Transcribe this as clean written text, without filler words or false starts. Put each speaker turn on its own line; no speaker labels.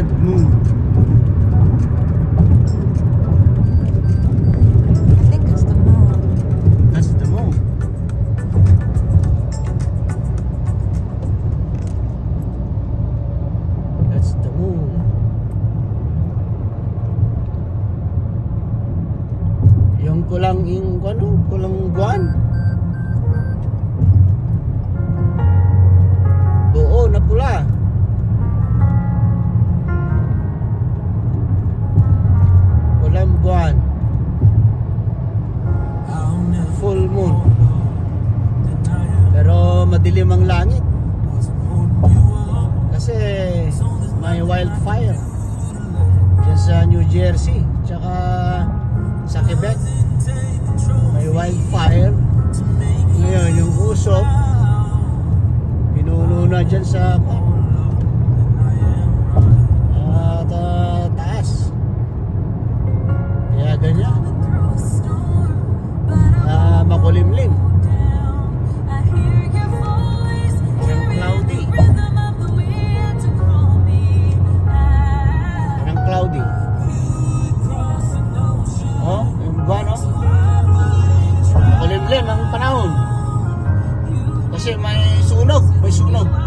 red moon.
I think it's the moon.
That's the moon. That's the moon. Yung kulang buwan. Buo na pula. Kulang buwan. Full moon. Pero madilim ang langit. Kasi may wildfire dyan sa New Jersey, tsaka sa Quebec. May wildfire. Ngayon yung usok pinuno na dyan sa taas. Kaya ganyan, makulimlim. Parang cloudy. Parang cloudy. Oh, yung buwan, oh. Makulimlim ang panahon. Kasi may sunog.